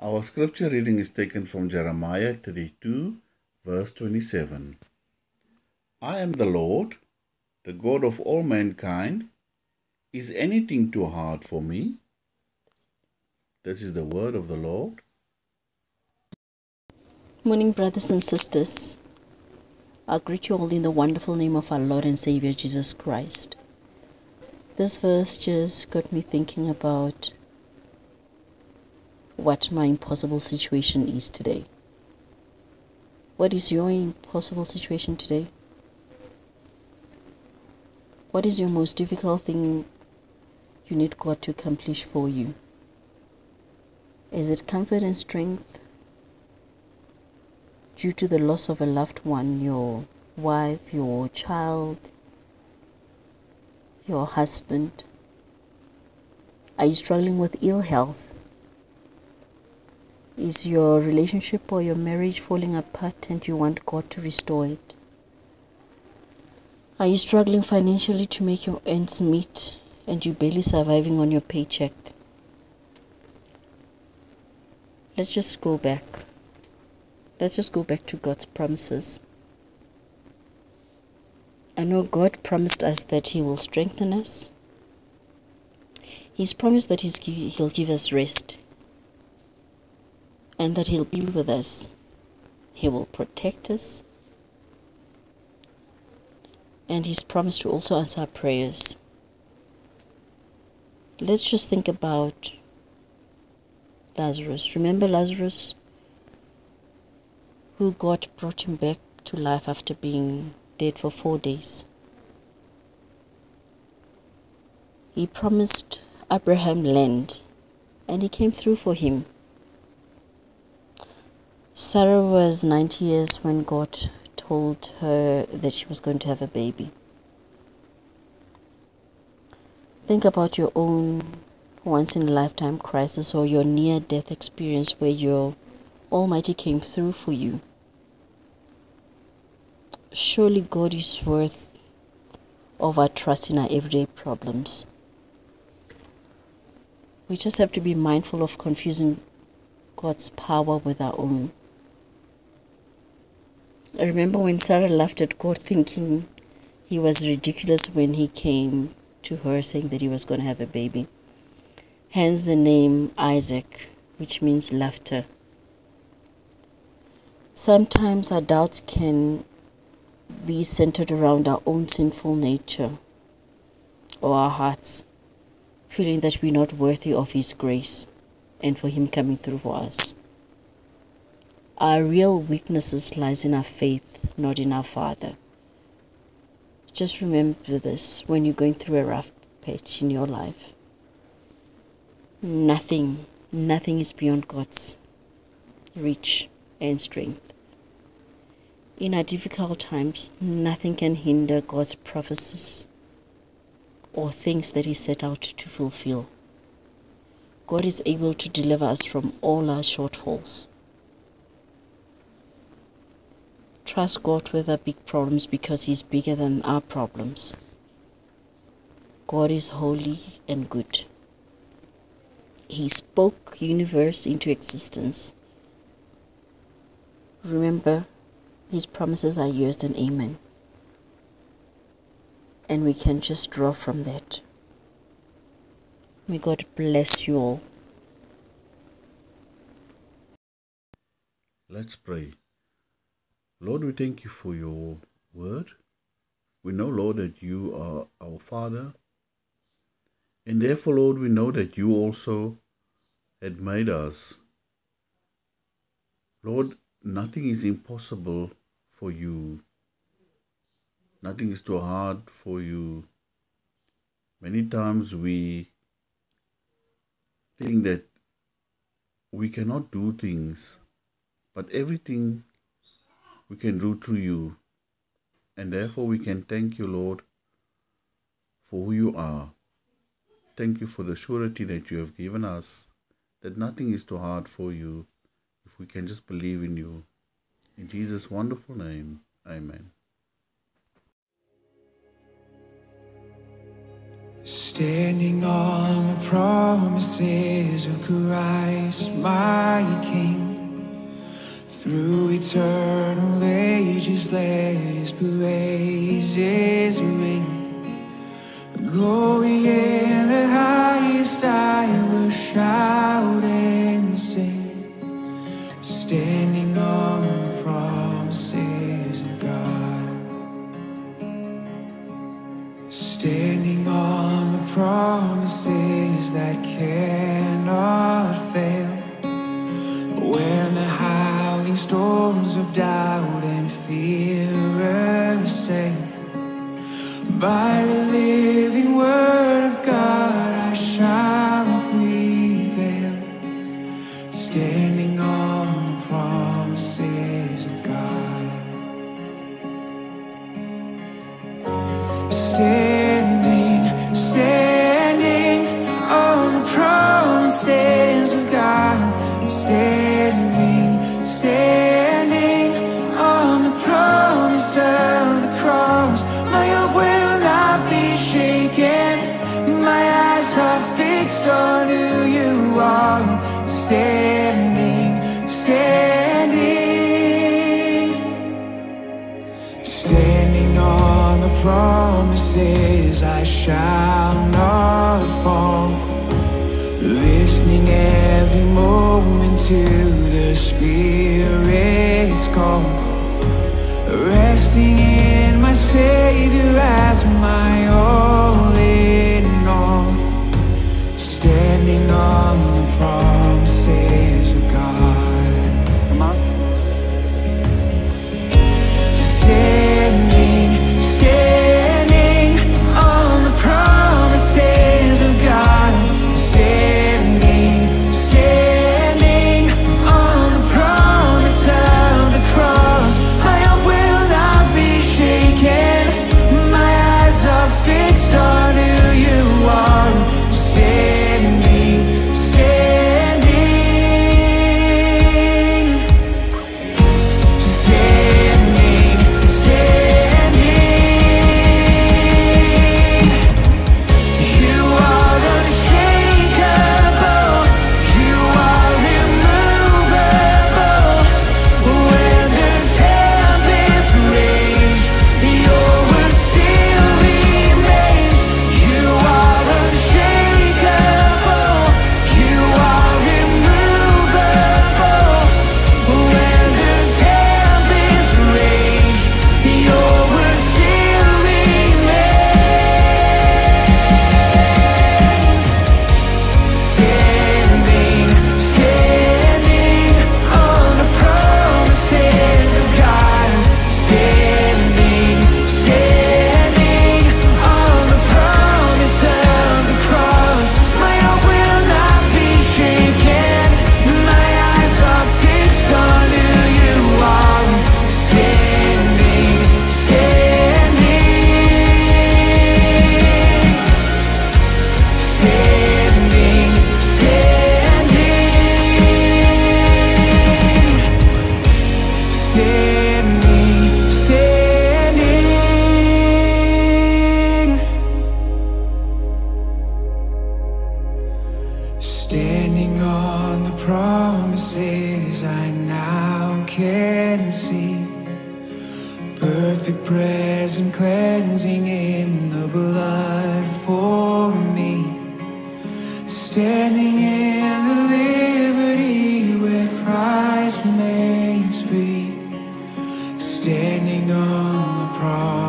Our scripture reading is taken from Jeremiah 32, verse 27. I am the Lord, the God of all mankind. Is anything too hard for me? This is the word of the Lord. Morning, brothers and sisters. I greet you all in the wonderful name of our Lord and Savior Jesus Christ. This verse just got me thinking about what my impossible situation is today. What is your impossible situation today? What is your most difficult thing you need God to accomplish for you? Is it comfort and strength due to the loss of a loved one, your wife, your child, your husband? Are you struggling with ill health? Is your relationship or your marriage falling apart and you want God to restore it? Are you struggling financially to make your ends meet and you're barely surviving on your paycheck? Let's just go back. Let's just go back to God's promises. I know God promised us that He will strengthen us. He's promised that He'll give us rest and that He'll be with us. He will protect us. And He's promised to also answer our prayers. Let's just think about Lazarus. Remember Lazarus, who God brought him back to life after being dead for 4 days. He promised Abraham land, and He came through for him. Sarah was 90 years when God told her that she was going to have a baby. Think about your own once-in-a-lifetime crisis or your near-death experience where your Almighty came through for you. Surely God is worth of our trust in our everyday problems. We just have to be mindful of confusing God's power with our own. I remember when Sarah laughed at God thinking He was ridiculous when He came to her saying that He was going to have a baby. Hence the name Isaac, which means laughter. Sometimes our doubts can be centered around our own sinful nature or our hearts, feeling that we're not worthy of His grace and for Him coming through for us. Our real weaknesses lies in our faith, not in our Father. Just remember this when you're going through a rough patch in your life. Nothing is beyond God's reach and strength. In our difficult times, nothing can hinder God's prophecies or things that He set out to fulfill. God is able to deliver us from all our shortfalls. Trust God with our big problems because He's bigger than our problems. God is holy and good. He spoke universe into existence. Remember, His promises are yes and amen. And we can just draw from that. May God bless you all. Let's pray. Lord, we thank You for Your word. We know, Lord, that You are our Father. And therefore, Lord, we know that You also had made us. Lord, nothing is impossible for You. Nothing is too hard for You. Many times we think that we cannot do things, but everything we can do through You. And therefore we can thank You, Lord, for who You are. Thank You for the surety that You have given us, that nothing is too hard for You if we can just believe in You. In Jesus' wonderful name, amen. Standing on the promises of Christ, my King. Through eternal ages, let His praises ring. Glory in the highest, I will shout and sing. Standing on the promises of God. Standing on the promises that cannot fail. When the howling storms of doubt and fear assail, by the living word of God I shall prevail. Standing on the promises of God. Standing, standing on the promises of God. Standing, standing on the promise of the cross. My hope will not be shaken. My eyes are fixed on who you are. Standing, standing, standing on the promises, I shall not fall. Listening every moment to the Spirit's call. Resting in my Savior as my all in all. Standing on the promises of God. Come on. Standing, standing on the promises of God. Standing, standing on the promise of the cross. My hope will not be shaken. My eyes are fixed on who you are. Standing, standing, standing, standing. You are unshakable. You are immovable. When the tempest rage, your word still remains. You are unshakable. You are immovable. When the tempest rage, your word still remains. Standing, standing on the promises of God. Standing, standing on the promise of the cross. My hope will not be shaken. My eyes are fixed on who you are. Standing, standing, standing, standing, standing, standing. Standing on the promises I now can see. Perfect present cleansing in the blood for me. Standing in the liberty where Christ makes free. Standing on the promise